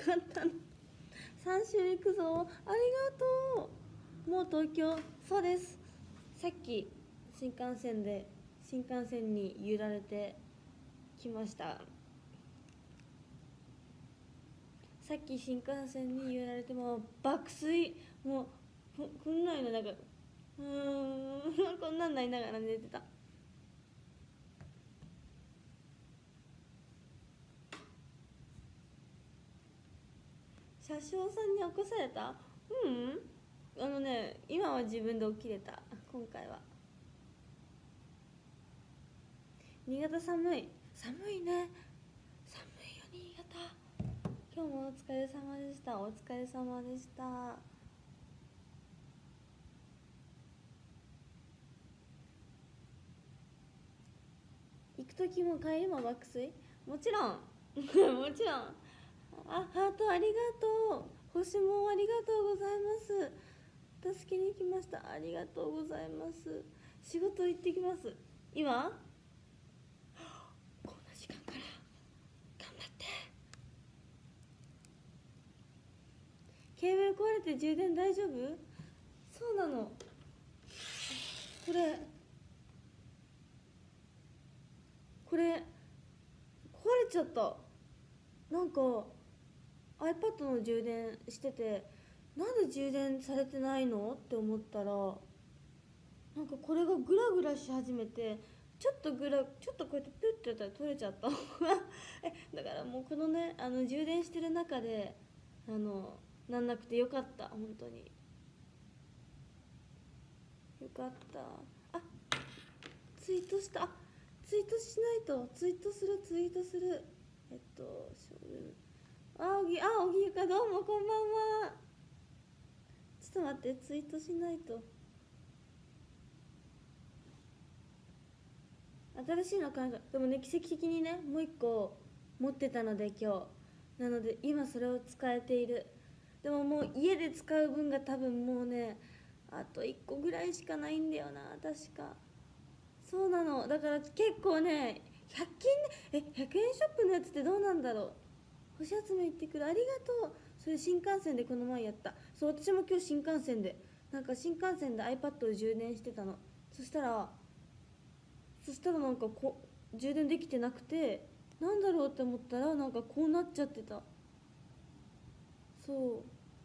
かったの。3週行くぞ、ありがとう。もう東京。そうです、さっき新幹線に揺られてきました。さっき新幹線に揺られても爆睡、もうこんなんのなんかこんなんなりながら寝てた。車掌さんに起こされた？今は自分で起きれた。今回は新潟寒いね、寒いよ新潟。今日もお疲れ様でした。お疲れ様でした。行く時も帰りも爆睡？もちろんもちろん。あ、ハートありがとう。星もありがとうございます。助けに来ました。ありがとうございます。仕事行ってきます。今こんな時間から頑張って。ケーブル壊れて充電大丈夫？そうなの。これ壊れちゃった。なんか iPad の充電してて、なんで充電されてないのって思ったら、なんかこれがグラグラし始めて、ちょっとこうやってプッてやったら取れちゃっただからもうこのね、充電してる中でなんなくてよかった。本当によかった。あ、ツイートした。ツイートしないと。ツイートするショールーム。おぎゆか、どうもこんばんは。ちょっと待って、ツイートしないと。新しいの買う。でもね、奇跡的にね、もう一個持ってたので今日なので今それを使えている。でももう家で使う分が多分もうね、あと1個ぐらいしかないんだよな、確か。そうなの。だから結構ね、100均で100円ショップのやつってどうなんだろう。星集め行ってくる、ありがとう。それ新幹線でこの前やった。そう、私も今日新幹線で新幹線で iPad を充電してたの。そしたら充電できてなくて、なんだろうって思ったらこうなっちゃってた。そう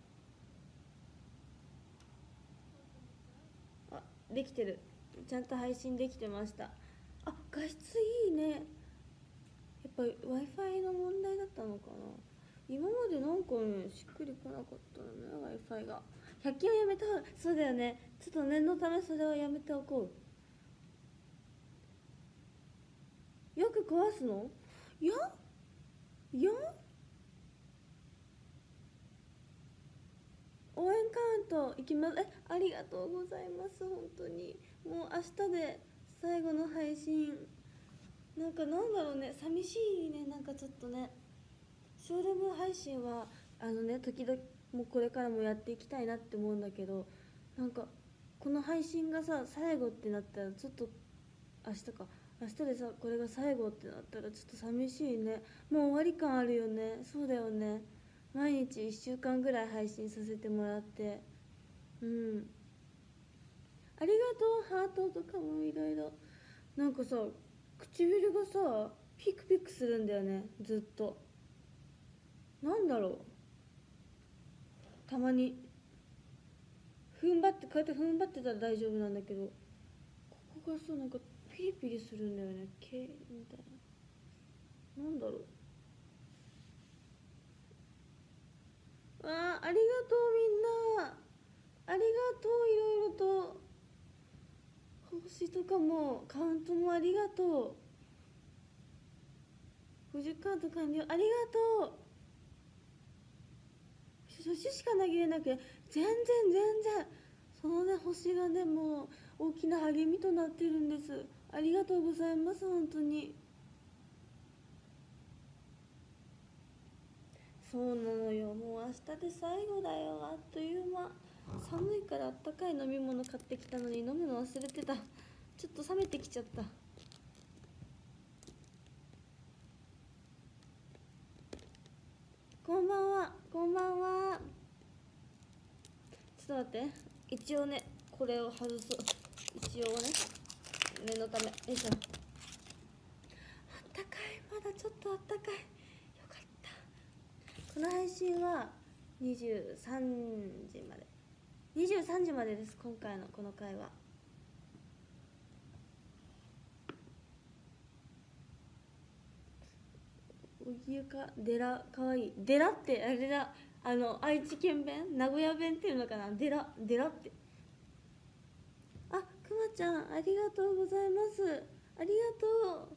、あ、できてる。ちゃんと配信できてました。あ、画質いいね。やっぱ Wi-Fi の問題だったのかな。今までしっくりこなかったのね、 Wi-Fi が。100均はやめた方が。そうだよね、ちょっと念のためそれはやめておこう。よく壊すの？いや応援カウント行きます。ありがとうございます。本当にもう明日で最後の配信。なんだろうね、寂しいね。ちょっとね、ショールーム配信は時々もうこれからもやっていきたいなって思うんだけど、この配信がさ最後ってなったらちょっと、明日でさこれが最後ってなったらちょっと寂しいね。もう終わり感あるよね。そうだよね。毎日1週間ぐらい配信させてもらって、ありがとう。ハートとかもいろいろ。さ、唇がさピクピクするんだよね、ずっと。なんだろう、たまにこうやって踏ん張ってたら大丈夫なんだけど、ここがさピリピリするんだよね、毛みたいな。なんだろう。ありがとうみんな。ありがとう。いろいろと星とかもカウントもありがとう。50カウント完了、ありがとう。星しか投げれなくて、全然そのね星がねもう大きな励みとなってるんです。ありがとうございます。本当にそうなのよ。もう明日で最後だよ。あっという間。寒いからあったかい飲み物買ってきたのに飲むの忘れてた。ちょっと冷めてきちゃった。こんばんは。 は、こんばんは。ちょっと待って、一応ねこれを外そう。一応ね、念のため。よいしょ。あったかい、まだちょっとあったかい。よかった。この配信は23時まで、23時までです。今回のこの回は。おぎゆかデラ、かわいい。デラってあれだ、愛知県弁、名古屋弁っていうのかな。デラデラって。あ、くまちゃんありがとうございます。ありがと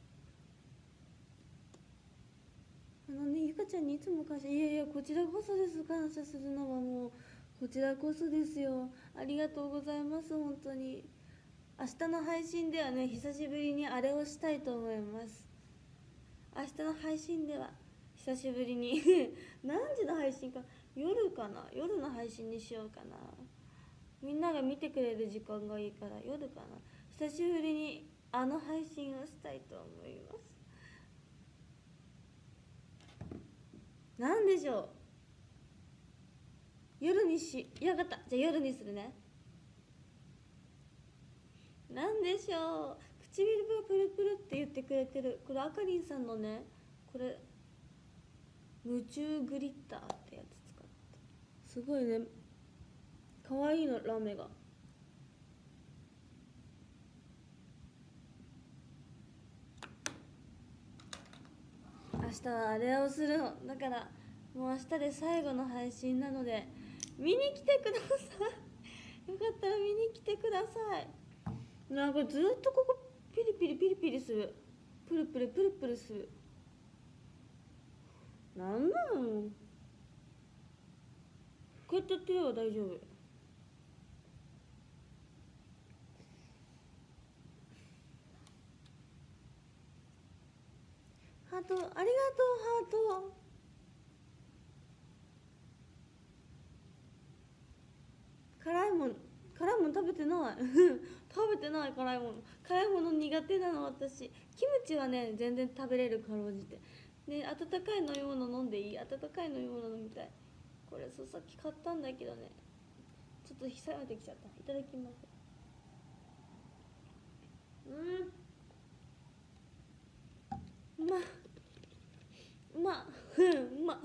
う。ゆかちゃんにいつも感謝。いやいや、こちらこそです。感謝するのはもうこちらこそですよ。ありがとうございます。本当に明日の配信ではね、久しぶりにあれをしたいと思います。明日の配信では久しぶりに何時の配信か、夜かな、夜の配信にしようかな。みんなが見てくれる時間がいいから夜かな。久しぶりに配信をしたいと思います。なんでしょう、夜にしやがった。じゃあ夜にするね。なんでしょう、唇がプルプルって言ってくれてる。これあかりんさんのね、これ夢中グリッターってやつ使って、すごいね、かわいいのラメが。明日はあれをするのだから、もう明日で最後の配信なので見に来てください。よかったら見に来てください。なんかずっとここピリピリピリピリする。プルプルプルプルする。なんなの、こうやってやってれば大丈夫。ハートありがとう。ハート辛いもん、辛いもん食べてない食べてない。辛いもの、辛いもの苦手なの私。キムチはね全然食べれる、かろうじて。ね、温かい飲み物飲んでいい？温かい飲み物飲みたい。これそう、さっき買ったんだけどね、ちょっと冷めてきちゃった。いただきます。うまうまうま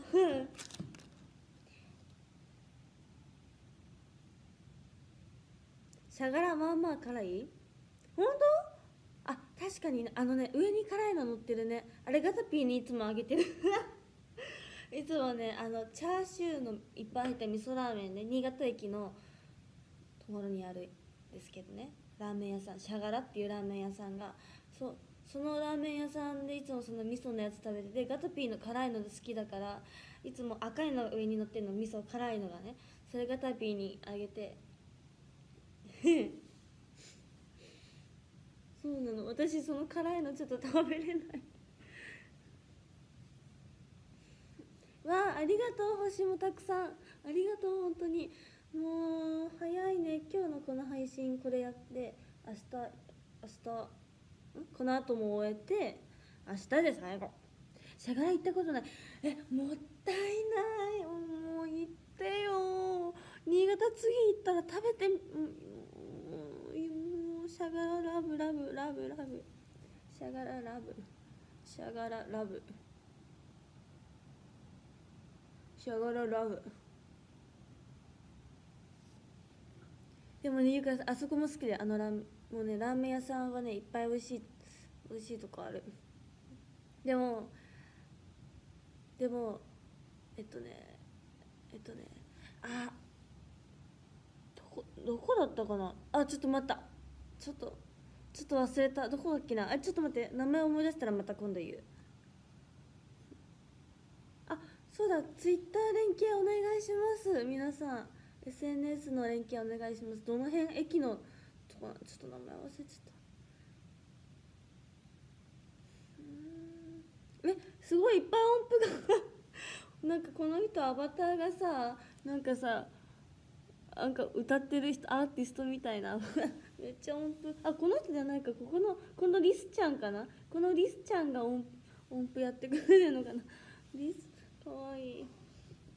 シャガラまあまあ辛い。本当？あ、確かにね、上に辛いの乗ってるね。あれガタピーにいつもあげてるいつもね、チャーシューのいっぱい入った味噌ラーメンね、新潟駅のところにあるんですけどね、ラーメン屋さん、シャガラっていうラーメン屋さんが、そのラーメン屋さんでいつもその味噌のやつ食べてて、ガタピーの辛いの好きだから、いつも赤いのが上に乗ってるの、味噌辛いのがね、それガタピーにあげてそうなの、私その辛いのちょっと食べれないわあ、ありがとう。星もたくさんありがとう。本当にもう早いね。今日のこの配信これやって、明日この後も終えて、明日で最後。シャガラ行ったことない。もったいない。もう行ってよ。新潟次行ったら食べて。もうシャガララブラブラブラブ、シャガララブ、シャガララブ、シャガララブ。でもね、ゆかさんあそこも好きで、もうね、ラーメン屋さんはねいっぱい美味しいとこある。でもえっとねあ、どこだったかな。あ、ちょっと待った。ちょっと忘れた。どこだっけな。ちょっと待って、名前思い出したらまた今度言う。あ、そうだ、ツイッター連携お願いします。皆さん SNS の連携お願いします。どの辺、駅のとか、ちょっと名前忘れちゃった。すごいいっぱい音符がなんかこの人アバターがさ、なんかさ、なんか歌ってる人、アーティストみたいなめっちゃ音符。あ、この人じゃないか。このリスちゃんかな。このリスちゃんが音符やってくれるのかな。リスかわいい。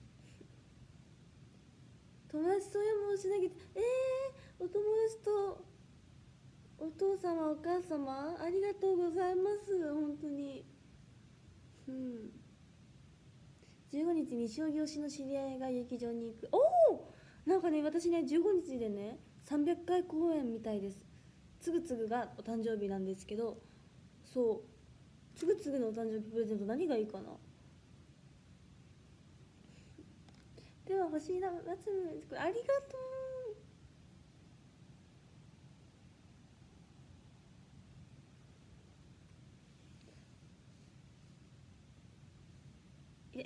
そうやもんしなきゃ。お友達とお父様お母様ありがとうございます、本当に。15日に将棋推しの知り合いが劇場に行く。おお、なんかね、私ね15日でね300回公演みたいです。つぐつぐがお誕生日なんですけど、そうつぐつぐのお誕生日プレゼント何がいいかな。では欲しいな、夏これありがとう。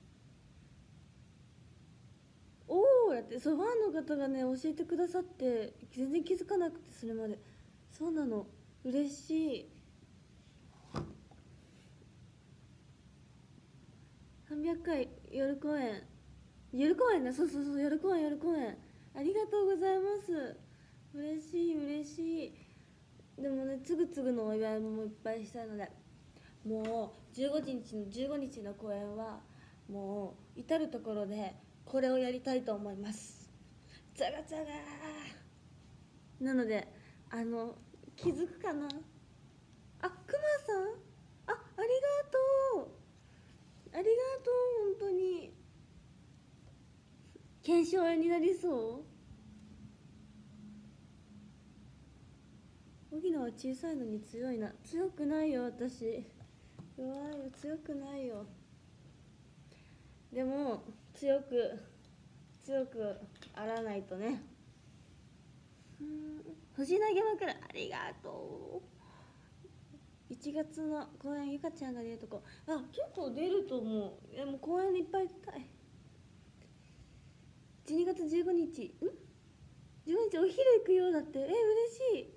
おお、だってそうファンの方がね教えてくださって全然気づかなくて、それまで。そうなの、嬉しい。300回夜公演、夜公演ね、そうそうそう、夜公演ありがとうございます。嬉しい嬉しい。でもね、つぐつぐのお祝いもいっぱいしたいので、もう15日の公演はもう至る所でこれをやりたいと思います。ザガザガーなので、気づくかな。あ、くまさん、ありがとう、ありがとう、本当に検証になりそう。荻野は小さいのに強いな。強くないよ私、弱いよ、強くないよ。でも強くあらないとね。星投げ枕ありがとう。1月の公演ゆかちゃんが出るとこ、結構出ると思う。でも公演いっぱい出たい。12月15日15日お昼行くようだって。嬉しい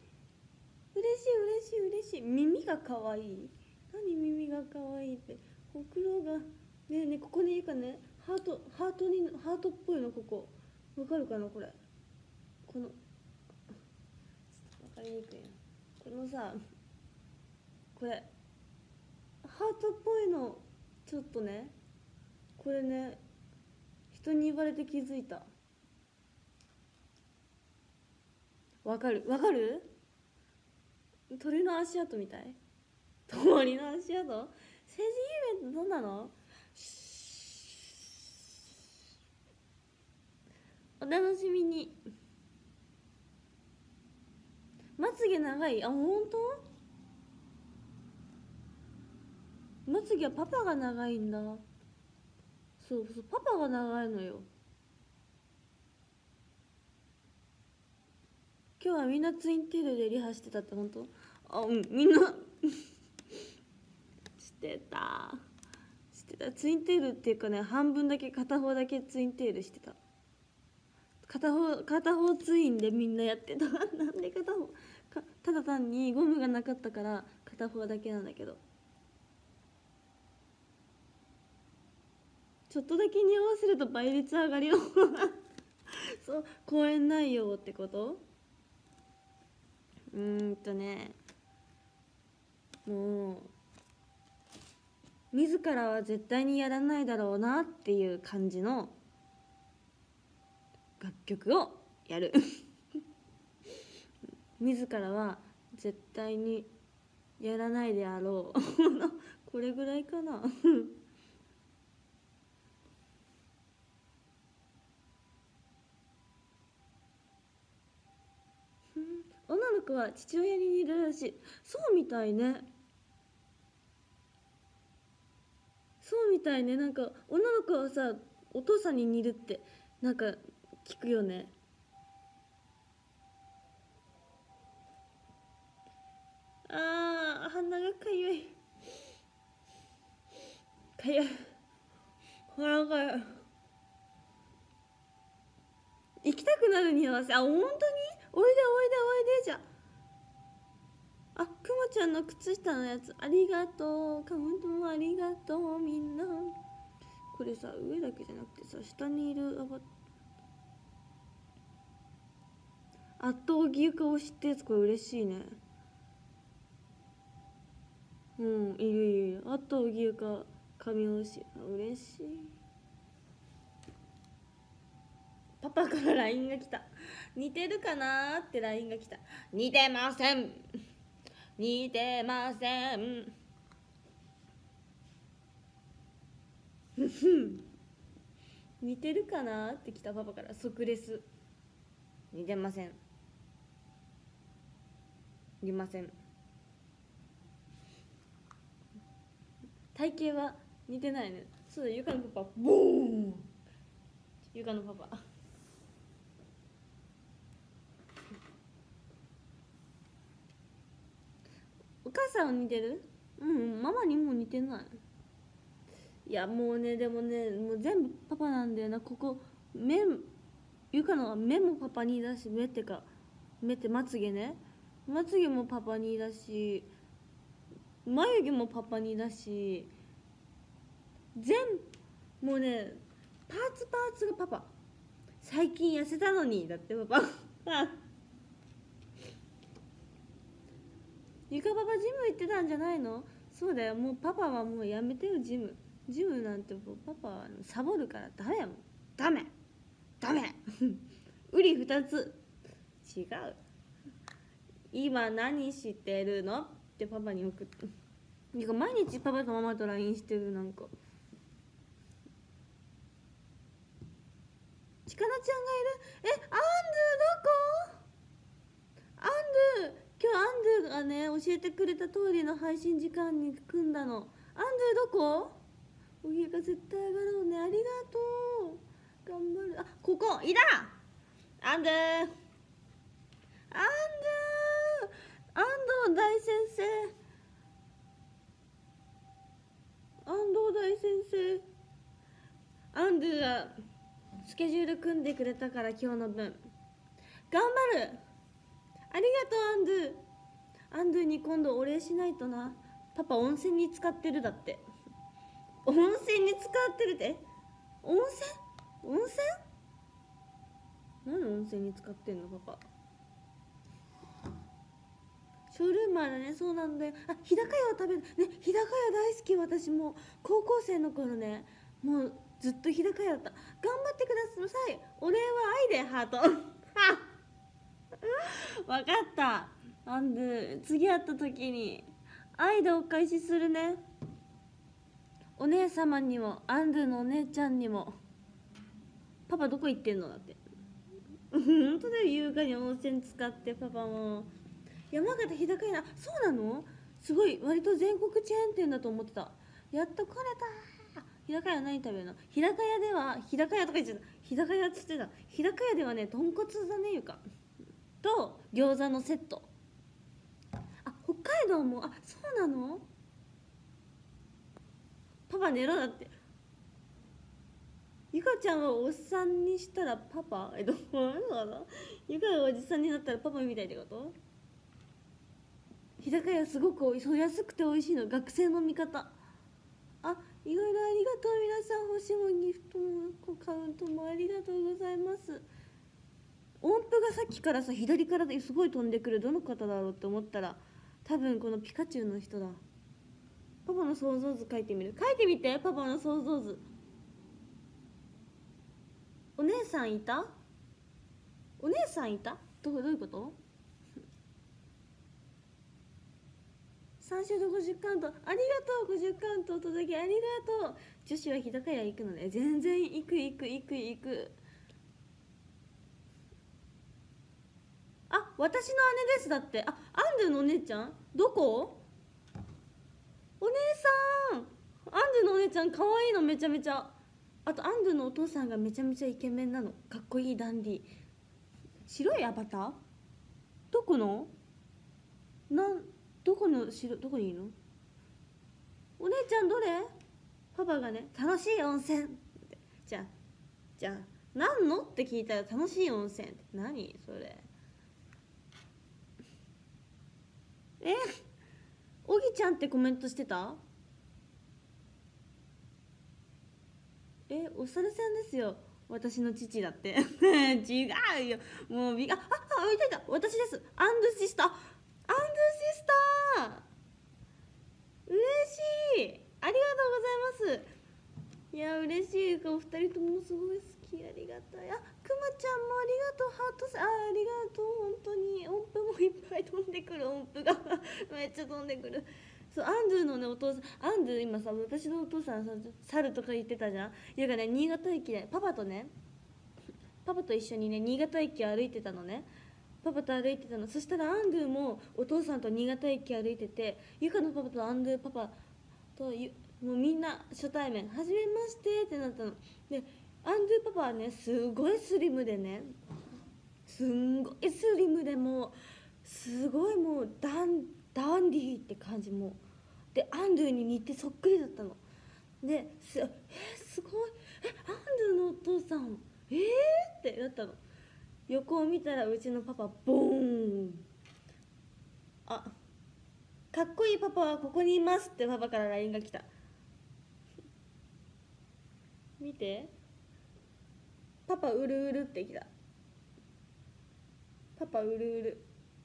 嬉しい。耳がかわいい。何耳がかわいいって。ほくろがね、ここにいいかね、ハートっぽいの、ここわかるかな。これこのちょっと分かりにくいな。このさ、これハートっぽいの、ちょっとね、これね、人に言われて気づいた。わかる鳥の足跡みたい。鳥の足跡。成人イベントどんなの。お楽しみに。まつげ長い。本当？まつげはパパが長いんだ。そうパパが長いのよ。今日はみんなツインテールでリハしてたって本当？みんなしてたツインテールっていうかね、半分だけ、片方だけツインテールしてた。片方ツインでみんなやってたなんで片方ただ単にゴムがなかったから片方だけなんだけど、ちょっとだけ匂わせると倍率上がるよそう、公演内容ってこと。もう自らは絶対にやらないだろうなっていう感じの楽曲をやる自らは絶対にやらないであろうこれぐらいかな女の子は父親に似るらしい。そうみたいね。なんか女の子はさ、お父さんに似るってなんか聞くよね。鼻がかゆい鼻がゆい。行きたくなる匂わせ。本当に。おいでじゃくまちゃんの靴下のやつありがとう。カウントもありがとう。みんなこれさ、上だけじゃなくてさ、下にいる圧倒牛床を知ってやつ、これ嬉しいね。いる圧倒牛床神推し、嬉しい。パパから LINE が来た。似てるかなーって LINE が来た。似てません、似てません。似てるかなって来たパパから即レス。似てません、似ません。体型は似てないね。そうだ、ゆかのパパボーン。ゆかのパパお母さんは似てる？うん、ママにも似てない。いやもうね、でもね、もう全部パパなんだよな。ここ目、ゆかのは目もパパにだし、目ってか目ってまつげね、まつげもパパにだし、眉毛もパパにだし、全もうね、パーツがパパ。最近痩せたのにだってパパゆかパパジム行ってたんじゃないの？そうだよ、もうパパはもうやめてよ、ジムなんて。もうパパはサボるからダメやもん。ダメうり二つ。違う。今何してるのってパパに送って。毎日パパとママと LINE してる。なんかちかなちゃんがいる。アンドゥどこ？アンドゥ、今日アンドゥがね教えてくれた通りの配信時間に組んだの。アンドゥどこ？お家が絶対上がろうね。ありがとう、頑張る。あ、ここいた。アンドゥ、アンドゥ大先生、安藤大先生。アンドゥがスケジュール組んでくれたから今日の分頑張る。ありがとうアンドゥ。アンドゥに今度お礼しないとな。パパ温泉に使ってるだって。温泉に使ってるって。温泉何温泉に使ってんのパパ。ショールーマーだね。そうなんだよ。あ、日高屋を食べるね。日高屋大好き。私も高校生の頃ね、もうずっと日高屋だった。頑張ってください。お礼は愛でハートわかった。アンドゥ、次会った時に愛でお返しするね。お姉様にもアンドゥのお姉ちゃんにも。パパどこ行ってんのだって本当だよ。優雅に温泉使ってパパも。山形日高屋、そうなの？すごい割と全国チェーン店だと思ってた。やっと来れた。日高屋何食べるの？日高屋では、日高屋とか言ってた。日高屋っつってた。日高屋ではね、豚骨だね、ゆかと餃子のセット。あ、北海道も。あ、そうなの？パパ寝ろだって。ゆかちゃんはおっさんにしたらパパ？どうなの？ゆかがおじさんになったらパパみたいってこと？日高屋すごく安くて美味しいの。学生の味方。あ、いろいろありがとう皆さん。星もギフトもカウントもありがとうございます。音符がさっきからさ、左からすごい飛んでくる。どの方だろうって思ったら、多分このピカチュウの人だ。パパの想像図書いてみる。書いてみて、パパの想像図。お姉さんいた？お姉さんいた？どういうこと？3週で50カウント、ありがとう。50カウントお届けありがとう。女子は日高屋行くのね。全然行く。あ、私の姉ですだって。あ、アンドゥのお姉ちゃんどこ？お姉さん、アンドゥのお姉ちゃん可愛いのめちゃめちゃ。あとアンドゥのお父さんがめちゃめちゃイケメンなの。かっこいいダンディ。白いアバター？どこの？どこにいるの？お姉ちゃんどれ？パパがね、楽しい温泉って。じゃあ何のって聞いたら、楽しい温泉って何それ。おぎちゃんってコメントしてた？お猿さんですよ。私の父だって違うよ。もういた私です。アンドゥシスター。嬉しい。ありがとうございます。 いや嬉しいか、お二人ともすごい好き、ありがたい。あ、くまちゃんもありがとう、ハートありがとう、本当に音符もいっぱい飛んでくる、音符がめっちゃ飛んでくる。そう、アンドゥのねお父さん、アンドゥ今さ、私のお父さんさ、猿とか言ってたじゃん。いやがね、新潟駅でパパと一緒にね新潟駅歩いてたのね。パパと歩いてたの。そしたらアンドゥもお父さんと新潟駅歩いてて、ゆかのパパとアンドゥパパともうみんな初対面、はじめましてってなったの。でアンドゥパパはねすごいスリムでね、すんごいスリムで、もうすごいもうダンディーって感じ。もうでアンドゥに似てそっくりだったの。ですごい、アンドゥのお父さんってなったの。横を見たらうちのパパボーン。あ、かっこいいパパはここにいますってパパから LINE が来た。見て、パパうるうるって来た。パパうるうる。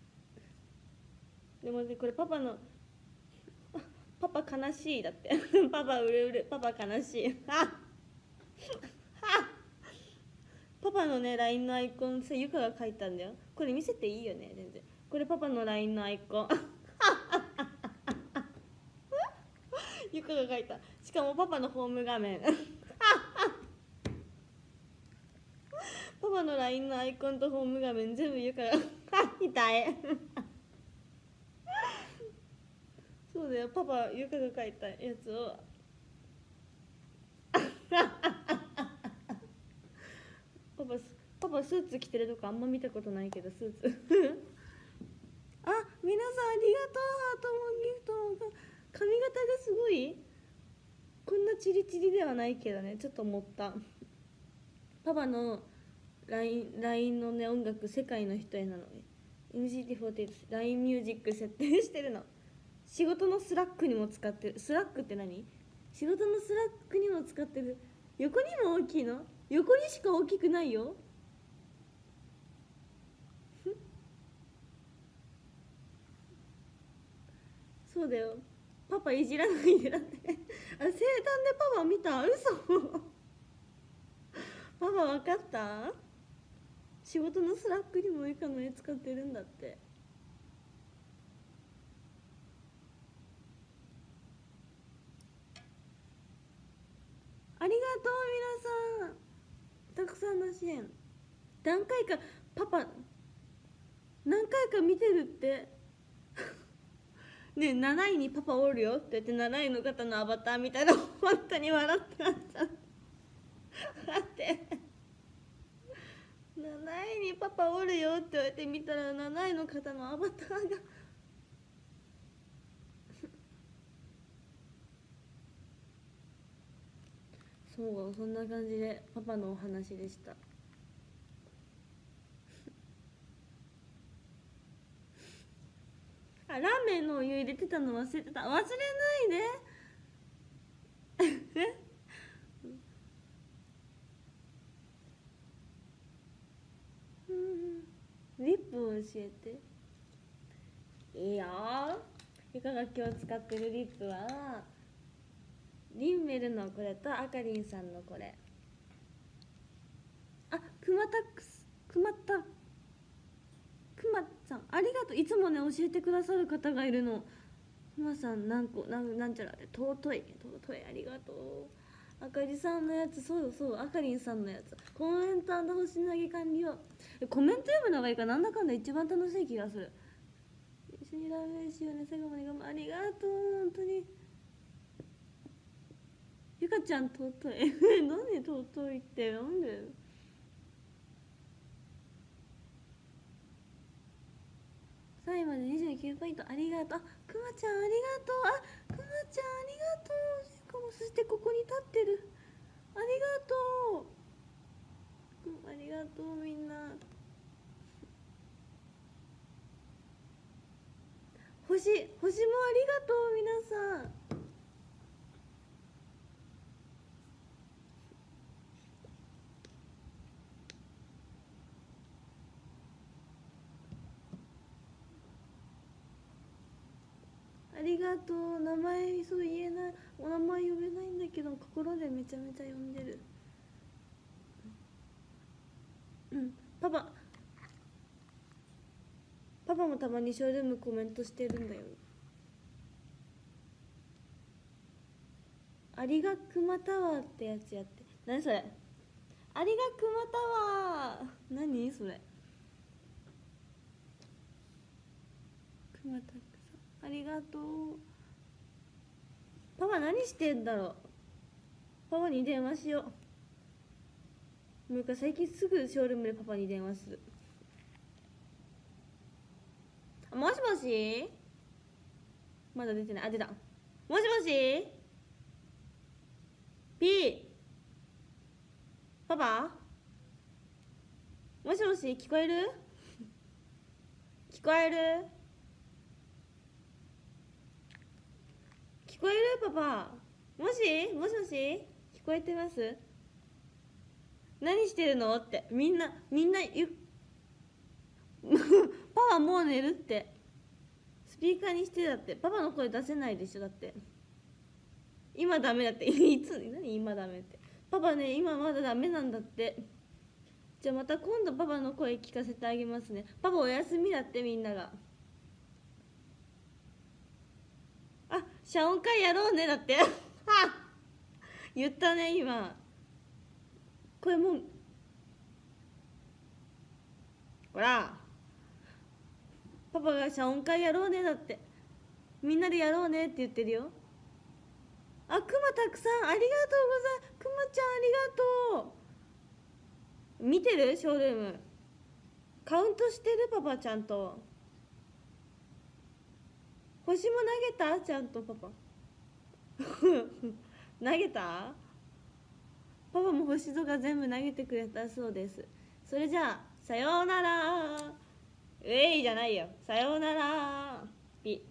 でもねこれパパのパパ悲しいだってパパうるうる、パパ悲しいパパのね LINE のアイコンさ、ゆかが書いたんだよ。これ見せていいよね、全然。これパパの LINE のアイコンゆかが書いた。しかもパパのホーム画面パパの LINE のアイコンとホーム画面全部ゆかが痛いそうだよ、パパゆかが書いたやつをパパスーツ着てるとこあんま見たことないけど、スーツあ、皆さんありがとう。ハートもギフトも。髪型がすごい、こんなチリチリではないけどね、ちょっと思った。パパの LINE のね音楽世界の人へなのね。 NGT48 LINE ミュージック設定してるの。仕事のスラックにも使ってる。スラックって何？仕事のスラックにも使ってる。横にも大きいの？横にしか大きくないよそうだよ、パパいじらないでだってあ、生誕でパパ見た？嘘パパ分かった？仕事のスラックにもゆかの絵使ってるんだって。ありがとう皆さん、たくさんの支援。何回かパパ何回か見てるってねえ、7位にパパおるよって言って7位の方のアバターみたいな本当に笑ってなっちゃう待って7位にパパおるよって言われて見たら7位の方のアバターがそう、そんな感じでパパのお話でしたあ、ラーメンのお湯入れてたの忘れてた。忘れないでリップを教えて。いいよ。ゆかが今日使ってるリップはリンメルのこれとあかりんさんのこれ。あ、くまさんありがとう。いつもね教えてくださる方がいるの。くまさんなんちゃらで尊いありがとう。あかりさんのやつ、そうあかりんさんのやつ、コメント星投げ完了。コメント読むのがいいか、なんだかんだ一番楽しい気がする。一緒にラーメンしようね、最後まで頑張る。ありがとう本当に。ゆかちゃん尊い何尊いってなんで。3位まで29ポイントありがとう。くまちゃんありがとう。くまちゃんありがとう。そしてここに立ってる。ありがとう。ありがとうみんな。星もありがとう皆さん。ありがとう。名前そう言えない。 お名前呼べないんだけど心でめちゃめちゃ呼んでる。パパもたまにショールームコメントしてるんだよ。ありがくまタワーってやつやって。何それ、ありがくまタワー、何それ。くまたくさんありがとう。パパ何してんだろう。パパに電話しよう。もう最近すぐショールームでパパに電話する。もしもし、まだ出てない。あ、出た。もしもし P パパ、もしもし、聞こえる？聞こえる？聞こえる？パパ、もしもし、聞こえてます？何してるのってみんなパパもう寝るって。スピーカーにしてだって。パパの声出せないでしょ。だって今ダメだって。いつ、何今ダメって。パパね、今まだダメなんだって。じゃあまた今度パパの声聞かせてあげますね。パパお休みだって、みんなが。あ、謝恩会やろうねだって言ったね今。これもうほら、パパが謝恩会やろうねだって。みんなでやろうねって言ってるよ。あ、くまたくさんありがとうございます。くまちゃんありがとう。見てる？ショールームカウントしてる？パパちゃんと星も投げた？ちゃんとパパ投げた？パパも星とか全部投げてくれたそうです。それじゃあさようなら。ウェイじゃないよ、さようなら。ピ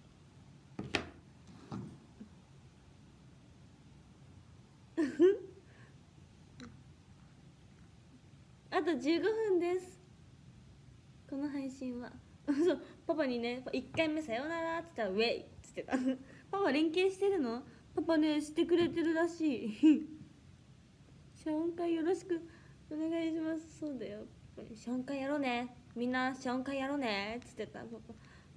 あと15分です、この配信はそう、パパにね、1回目さようならって言ったらウェイっつってたパパ連携してるの？パパね、してくれてるらしい謝恩会よろしくお願いします。そうだよ、謝恩会やろうね、みんな謝恩会やろうねっつってたパパ。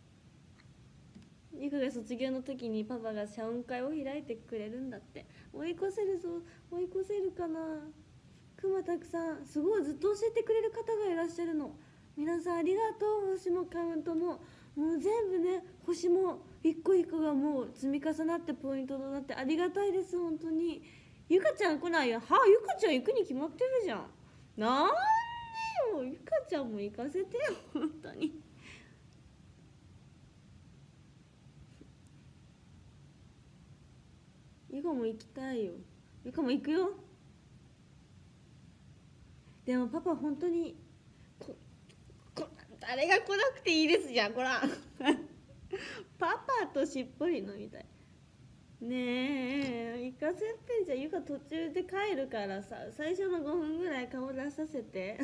ゆかが卒業の時にパパが謝恩会を開いてくれるんだって。追い越せるぞ、追い越せるかな。くまたくさん、すごいずっと教えてくれる方がいらっしゃるの。皆さんありがとう。星もカウントももう全部ね、星も一個一個がもう積み重なってポイントとなってありがたいです。本当に。ゆかちゃん来ないよ。はあ、ゆかちゃん行くに決まってるじゃん。なんでよ、ゆかちゃんも行かせてよ本当に。ゆかも行きたいよ。ゆかも行くよ。でもパパ本当に誰が来なくていいですじゃん、こらパパとしっぽり飲みたいねえ。行かせて。じゃあゆか途中で帰るからさ、最初の5分ぐらい顔出させて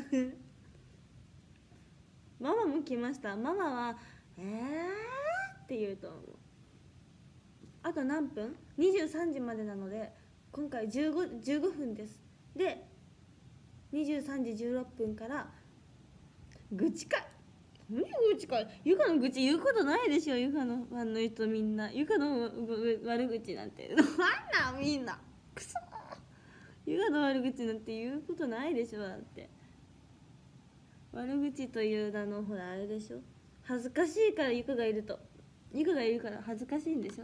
ママも来ました。ママはって言うと思う。あと何分？ 23 時までなので今回15分です。で23時16分から愚痴会。何愚痴か、ゆかの愚痴言うことないでしょ。ゆかのファンの人みんなゆかの悪口なんてなんなんみんなクソ。ゆかの悪口なんて言うことないでしょ。だって悪口という名のほらあれでしょ、恥ずかしいから。ゆかがいるから恥ずかしいんでしょ。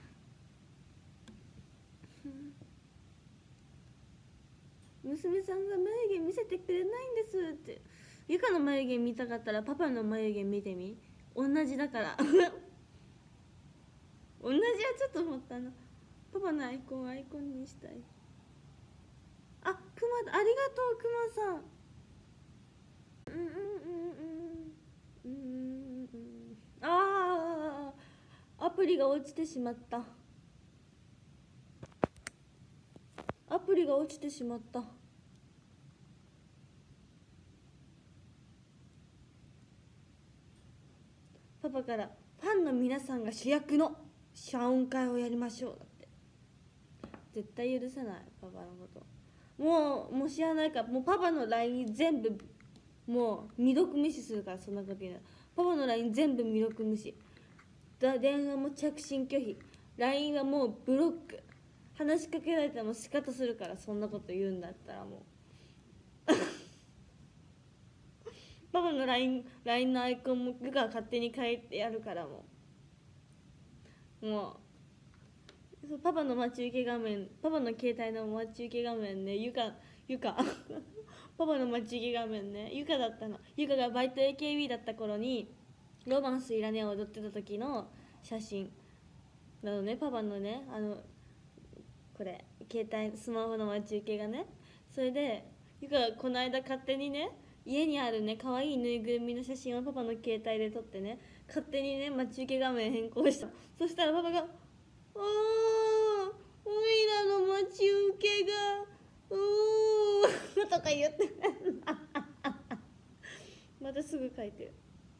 娘さんが眉毛見せてくれないんですって。ゆかの眉毛見たかったらパパの眉毛見てみ、同じだから同じはちょっと思ったな。パパのアイコンにしたい。あ、くま、ありがとうくまさん。ああ、アプリが落ちてしまった。アプリが落ちてしまった。パパからファンの皆さんが主役の謝恩会をやりましょうだって。 絶対許せないパパのこと。もう知らないから、もうパパの LINE 全部もう未読無視するから。そんな時にパパの LINE 全部未読無視、電話も着信拒否、 LINE はもうブロック。話しかけられても仕方するから。そんなこと言うんだったらもうパパの LINE のアイコンもが勝手に変えてやるからもうそう、パパの待ち受け画面、パパの携帯の待ち受け画面ね、ゆかパパの待ち受け画面ね、ゆかだったの。ゆかがバイト AKB だった頃にロマンスいらねえを踊ってた時の写真なのね。パパのね、これ携帯スマホの待ち受けがね。それでゆかがこの間勝手にね、家にあるね可愛いぬいぐるみの写真をパパの携帯で撮ってね、勝手にね待ち受け画面変更した。そしたらパパが「あー、おいらの待ち受けがとか言ってまたすぐ書いてる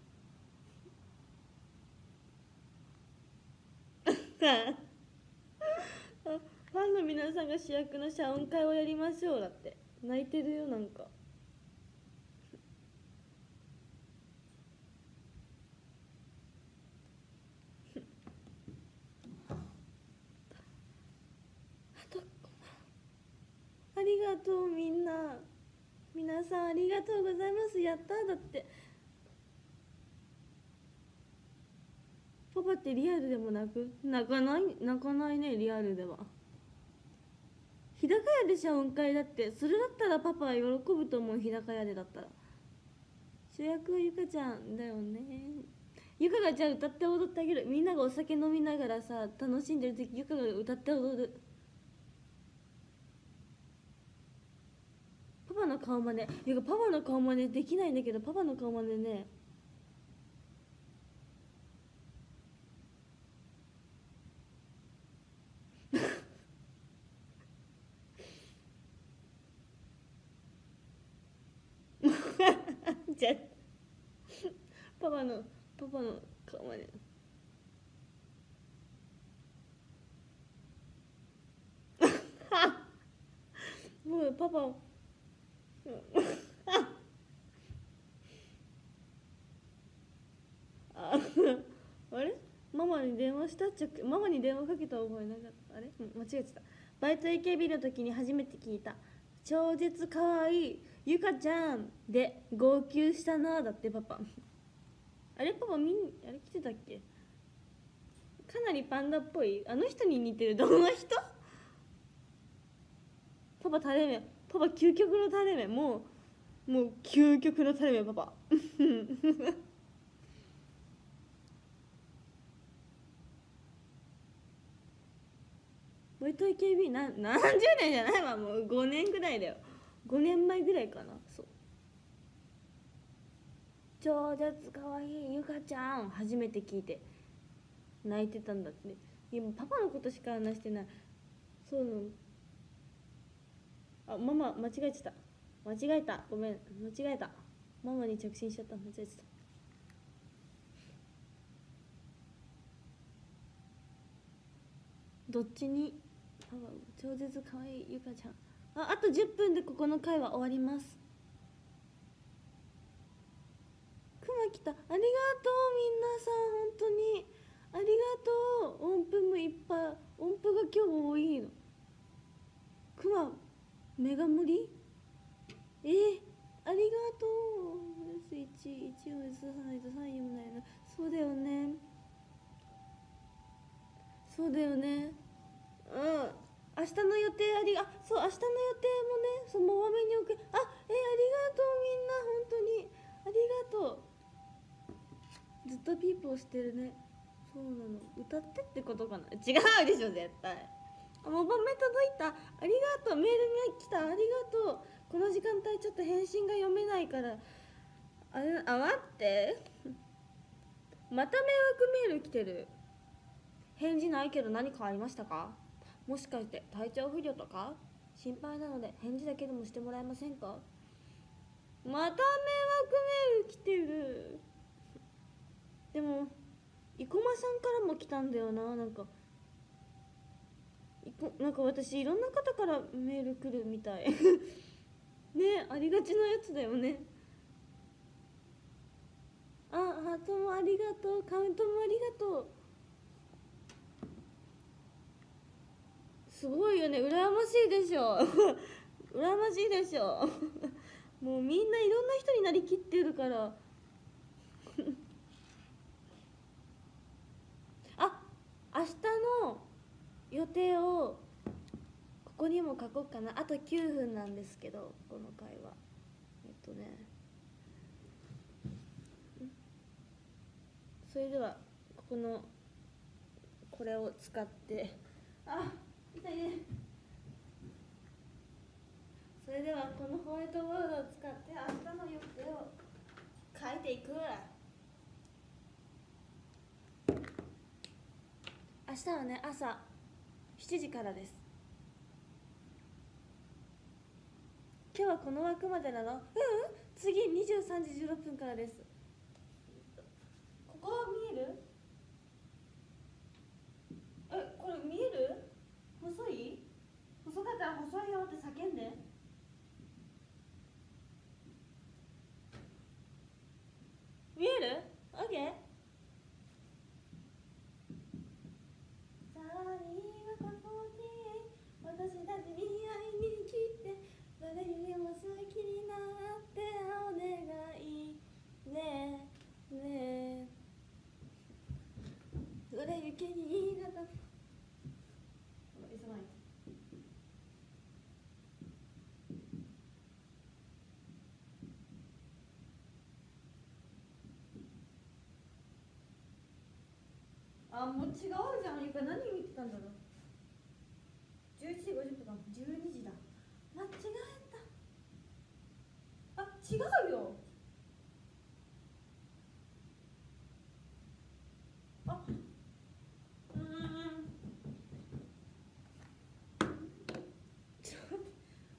ファンの皆さんが主役の謝恩会をやりましょうだって。泣いてるよなんか。ありがとうみんな、皆さんありがとうございます。やったー。だってパパってリアルでも泣かないね。リアルでは日高屋で謝恩会だって。それだったらパパは喜ぶと思う。日高屋でだったら。主役はゆかちゃんだよね。ゆかがじゃあ歌って踊ってあげる。みんながお酒飲みながらさ楽しんでる時、ゆかが歌って踊る。パパの顔真似、ゆかパパの顔真似できないんだけど、パパの顔真似ねじゃあパパの顔真似もうパパあれママに電話したっちゃママに電話かけた覚えなかった。あれ、間違えてた。バイト AKB の時に初めて聞いた。超絶かわいいゆかちゃんで号泣したなだってパパあれパパあれ来てたっけ。かなりパンダっぽい。あの人に似てる。どんな人。パパ垂れ目。パパ究極の垂れ目。もう究極の垂れ目パパバイト AKB 何十年じゃないわ。もう5年ぐらいだよ。5年前ぐらいかな。そう、超絶かわいいゆかちゃん初めて聞いて泣いてたんだって。今パパのことしか話してない。そうなの。あ、ママ間違えてた。間違えた。ごめん、間違えた。ママに着信しちゃった。間違えてた。どっちにパパ超絶かわいいゆかちゃん。あと10分でここの回は終わります。くま来た。ありがとうみんなさん、本当にありがとう。音符もいっぱい。音符が今日多いの。くまメガ盛り。ありがとう。1を移さないと3読めないな。そうだよね、そうだよね。明日の予定そう、明日の予定もね、そのまめに送る。ありがとうみんな、本当にありがとう。ずっとピーポーしてるね。そうなの。歌ってってことかな。違うでしょ絶対。モバメ届いた。ありがとう。メールが来た。ありがとう。この時間帯ちょっと返信が読めないから待ってまた迷惑メール来てる。返事ないけど何かありましたか。もしかして体調不良とか。心配なので返事だけでもしてもらえませんか。また迷惑メール来てる。でも生駒さんからも来たんだよな。なんかなんか私いろんな方からメール来るみたいね、ありがちなやつだよね。あ、ハートもありがとう、カウントもありがとう。すごいよね、羨ましいでしょ羨ましいでしょもうみんないろんな人になりきってるからあ、明日の予定をここにも書こうかな。あと9分なんですけど、この会話それではこれを使って痛いね。それではこのホワイトボードを使って明日の予定を書いていく。明日はね、朝7時からです。今日はこの枠までなの？次23時16分からです。ここ見える？これ見える？細かったら細いよって叫んで。見える？ OK？ 私たちに会いに来て、誰よりも好きになってお願いねえねえ、それゆけになった。急がない。もう違うじゃん。ゆか何見てたんだろう。11時50分か、12時だ。間違えた。違うよ。ちょっと待って。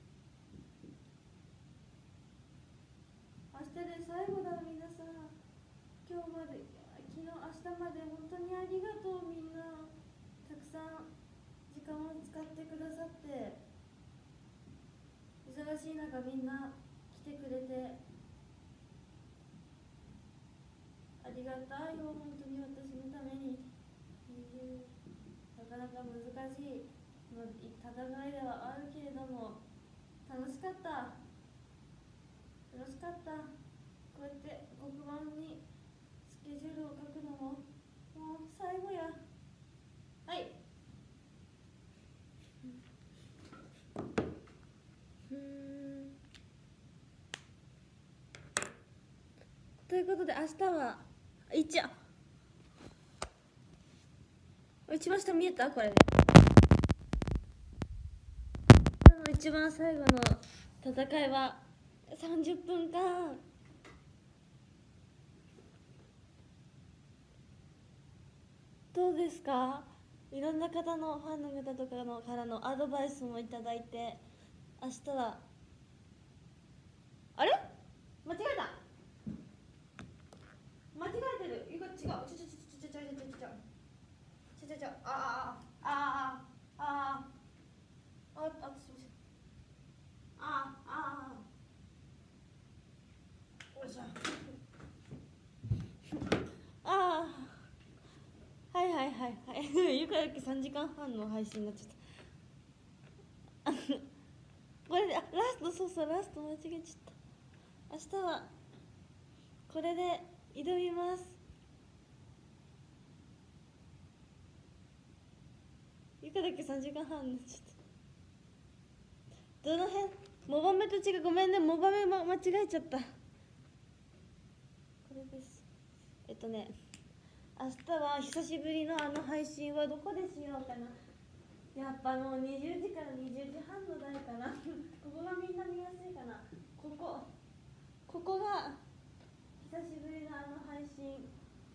明日で最後だ、皆さん。今日まで、昨日、明日まで本当にありがとう。みんなたくさん時間を使ってくださって、忙しい中みんな来てくれてありがたいよ。本当に私のために。なかなか難しい戦いではあるけれども、楽しかった。こうやって黒板にスケジュールを書くのももう最後や。はいということで、明日は一番下見えた？これで一番最後の戦いは30分間。どうですか？いろんな方のファンの方とかからのアドバイスもいただいて、明日はあれ間違えてる。違う。ゆかだけ3時間半の配信になっちゃったこれでラスト間違えちゃった。明日はこれで挑みます。ゆかだけ3時間半になっちゃった。どの辺？モバメと違う。ごめんね、モバメ間違えちゃった。これです。明日は久しぶりの配信はどこでしようかな。やっぱもう20時から20時半の台かなここがみんな見やすいかな。ここが久しぶりの配信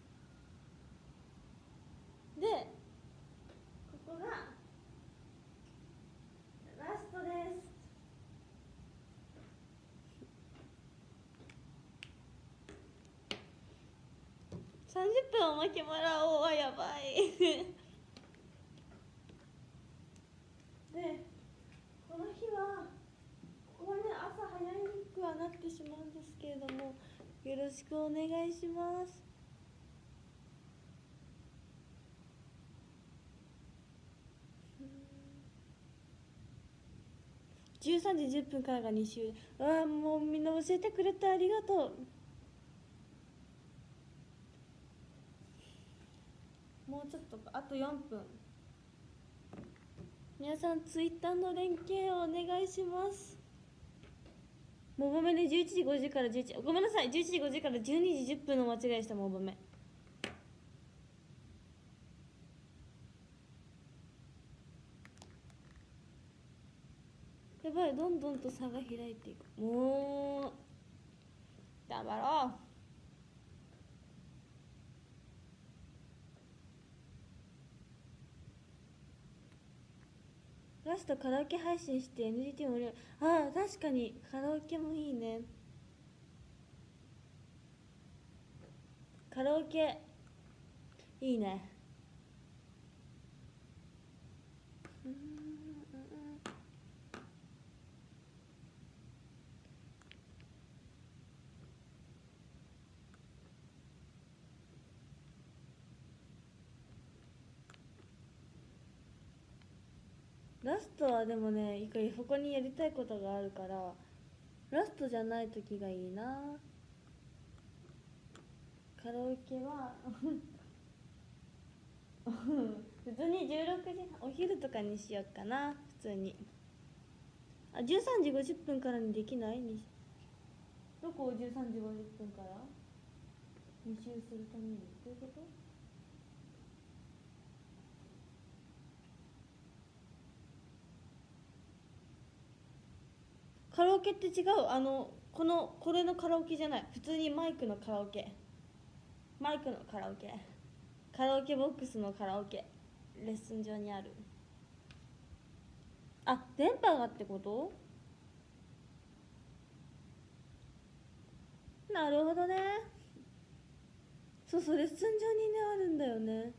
で、ここがラストです。30分おまけもらおうはやばいけれども、よろしくお願いします。13時10分からが2週。ああ、もうみんな教えてくれてありがとう。もうちょっとあと4分。皆さんツイッターの連携をお願いします。もうごめんね、11時5時から11時、ごめんなさい、11時5時から12時10分の間違いした。もうごめん。やばい、どんどんと差が開いていく。もう頑張ろう。ラストカラオケ配信して NGT もああ、確かにカラオケもいいね。カラオケいいね。ラストはでもね、ここにやりたいことがあるから、ラストじゃない時がいいな。カラオケは普通に16時お昼とかにしよっかな。普通に13時50分からにできない？どこを13時50分から2周するためにどういうこと？カラオケって違う。これのカラオケじゃない。普通にマイクのカラオケ。マイクのカラオケ。カラオケボックスのカラオケ。レッスン上にある。あ、電波がってこと？なるほどね。そうそう、レッスン上にねあるんだよね。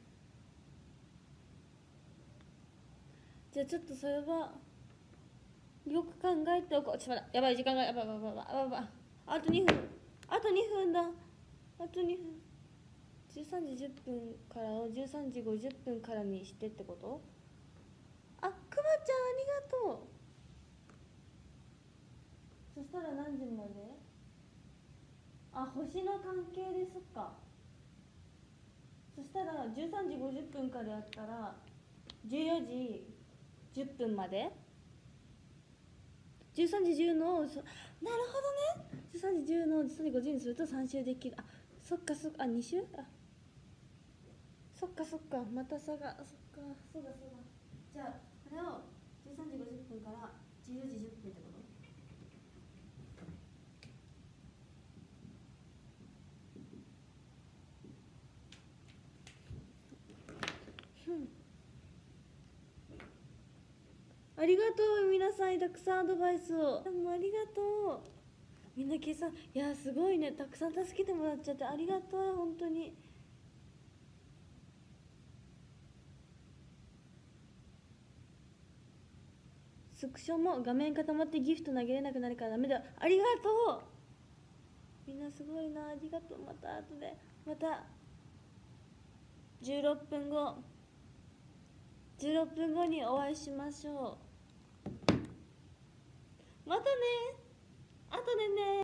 じゃあちょっとそれはよく考えておこう。ちょっと待って、やばい、時間がやばい。あと2分。あと2分だ。あと2分。13時10分からを13時50分からにしてってこと？あ、くまちゃんありがとう。そしたら何時まで？あ、星の関係で、そっか。そしたら13時50分からやったら14時10分まで。13時10のなるほどね。13時10の13時50にすると3周できる。あ、そっかそっか。あ、2周？あ、そっかそっか。また差が、そっか、そうだ。じゃあこれを13時50分から14時10分ってこと？ありがとう。皆さんたくさんアドバイスを。ありがとう。みんな計算、いやすごいね。たくさん助けてもらっちゃってありがとう。本当に。スクショも画面固まってギフト投げれなくなるからダメだよ。ありがとう。みんなすごいな。ありがとう。また後で、また16分後にお会いしましょう。またね。あとでね。